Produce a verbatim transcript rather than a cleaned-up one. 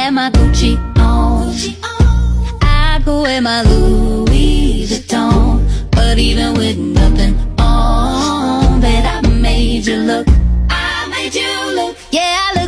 have my Gucci on, I could wear my Louis Vuitton. But even with nothing on, bet I made you look. I made you look. Yeah, I look.